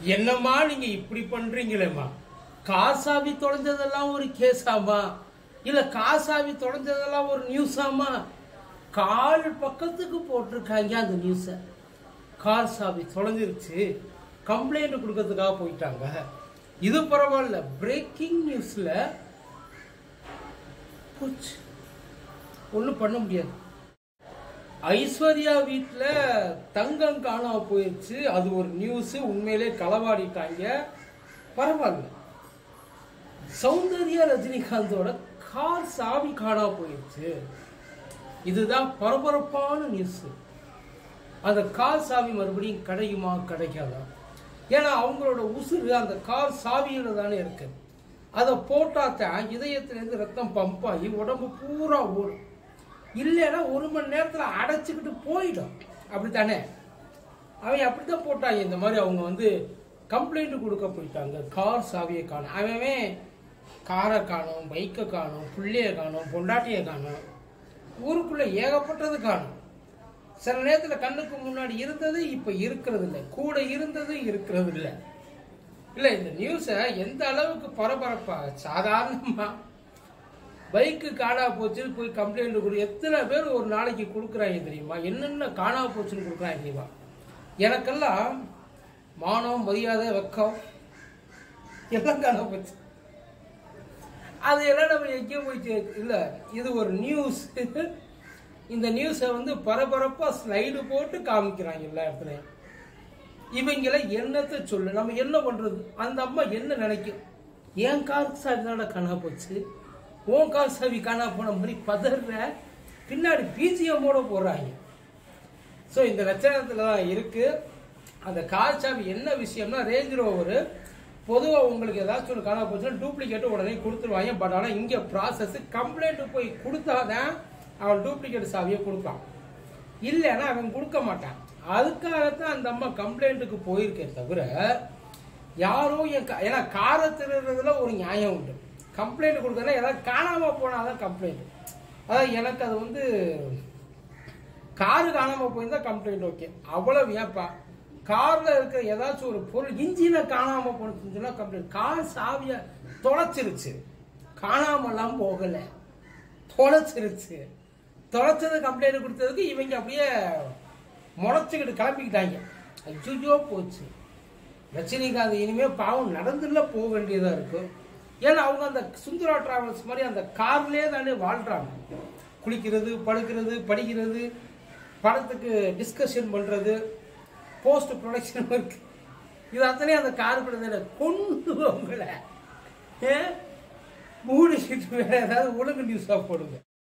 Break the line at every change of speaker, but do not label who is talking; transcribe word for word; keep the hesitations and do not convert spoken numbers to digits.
என்னம்மா நீங்க இப்படி பண்றீங்களேம்மா? காசாவி தொலைஞ்சதெல்லாம் ஒரு கேஸாமா? இல்ல காசாவி தொலைஞ்சதெல்லாம் ஒரு நியூஸாமா? கால் பக்கத்துக்கு போட்டிருக்காங்க அந்த நியூஸ. கார் சாவி தொலைஞ்சிருச்சு, கம்ப்ளைண்ட் கொடுக்கறதுக்காக போயிட்டாங்க. இது பரவாயில்ல, பிரேக்கிங் நியூஸ்ல ஒன்றும் பண்ண முடியாது. ஐஸ்வர்யா வீட்டுல தங்கம் காணாம போயிடுச்சு, அது ஒரு நியூஸ். உண்மையிலே களவாடிட்டாங்க, பரவாயில்ல. சௌந்தர்யா ரஜினிகாந்தோட கார் சாவி காணாம போயிடுச்சு, இதுதான் பரபரப்பான நியூஸ். அந்த கார் சாவி மறுபடியும் கிடைக்குமா கிடைக்காதா? ஏன்னா அவங்களோட உசுறு அந்த கார் சாவியில தானே இருக்கு. அதை போட்டாத்தான் இதயத்திலேருந்து ரத்தம் பம்ப் ஆகி உடம்பு பூரா ஓடும். இல்லைன்னா ஒரு மணி நேரத்தில் அடைச்சிக்கிட்டு போயிடும். அப்படித்தானே? அவன் அப்படித்தான் போட்டாங்க. இந்த மாதிரி அவங்க வந்து கம்ப்ளைண்ட் கொடுக்க போயிட்டாங்க, கார் சாவியை காணும். அவன் காரை காணும், பைக்கை காணும், பிள்ளைய காணும், பொண்டாட்டியை காணும், ஊருக்குள்ள ஏகப்பட்டது காணும். சில நேரத்தில் கண்ணுக்கு முன்னாடி இருந்தது இப்ப இருக்கிறது இல்லை, கூட இருந்தது இருக்கிறது இல்லை. இல்ல இந்த நியூஸை எந்த அளவுக்கு பரபரப்பா, சாதாரணமா பைக்கு காணா போச்சுன்னு போய் கம்ப்ளைண்ட் கொடு. எத்தனை பேர் ஒரு நாளைக்கு கொடுக்குறாங்க தெரியுமா? என்னென்ன காணா போச்சுன்னு கொடுக்குறாங்க தெரியுமா? எனக்கெல்லாம் மானம், மரியாதை, வெக்கம் எல்லாம் காணா போச்சு. அது எல்லாம் நம்ம எங்கேயோ போயிடுச்சு. இல்ல இது ஒரு நியூஸ். இந்த நியூஸை வந்து பரபரப்பா ஸ்லைடு போட்டு காமிக்கிறாங்க எல்லா இடத்துலயும். இவங்கள என்னத்தை சொல்லு, நம்ம என்ன பண்றது? அந்த அம்மா என்ன நினைக்கும்? என் கார் சாவி தானே காணா போச்சு, உன் கார் சாவி காணா போன மாதிரி பதற, பின்னாடி பிஜிஎம்மோட போடுறாங்க. ஸோ இந்த லட்சணத்துல தான் இருக்கு. அந்த கார் சாவி என்ன விஷயம்னா, ரேஞ்ச் ரோவர் பொதுவாக உங்களுக்கு ஏதாச்சும் ஒன்று காணா போச்சுன்னா டூப்ளிகேட்டு உடனே கொடுத்துருவாங்க. பட் ஆனால் இங்கே ப்ராசஸ் கம்ப்ளைண்ட் போய் கொடுத்தாதான் அவன் டூப்ளிகேட் சாவியை கொடுப்பான், இல்லைன்னா அவன் கொடுக்க மாட்டான். அதுக்காகத்தான் அந்த அம்மா கம்ப்ளைண்ட்டுக்கு போயிருக்கே தவிர யாரோ என் ஏன்னா காரை திருடுறதுல ஒரு நியாயம் உண்டு. கம்ப்ளைண்ட் கொடுக்கறதுனா ஏதாவது காணாம போனாதான் கம்ப்ளைண்ட். அதாவது எனக்கு அது வந்து காரு காணாம போயிருந்தா கம்ப்ளைண்ட் ஓகே, அவ்வளவு. ஏப்பா கார்ல இருக்கிற ஏதாச்சும் ஒரு பொருள் இன்ஜினை காணாம போனுச்சுன்னு சொன்னா கம்ப்ளைண்ட். கார் சாவிய தொலைச்சிருச்சு, காணாமலாம் போகல, தொலைச்சிருச்சு. தொலைச்சது கம்ப்ளைண்ட் கொடுத்ததுக்கு இவங்க அப்படியே முளைச்சுக்கிட்டு கிளம்பிக்கிட்டாங்க. ஐயோ போச்சு, ரஜினிகாந்த் இனிமே பாவம் நடந்துல போக வேண்டியதா இருக்கும். ஏன்னா அவங்க அந்த சுந்தரா டிராவல்ஸ் மாதிரி அந்த கார்லயே தானே வாழ்றாங்க. குளிக்கிறது, படுக்கிறது, படிக்கிறது, படத்துக்கு டிஸ்கஷன் பண்றது, போஸ்ட் ப்ரொடக்ஷன் ஒர்க், இது அத்தனை அந்த காருக்குள்ள கொண்டு அவங்கள மூடிக்கிட்டு வேற ஏதாவது ஒழுங்கு நியூஸா போடுங்க.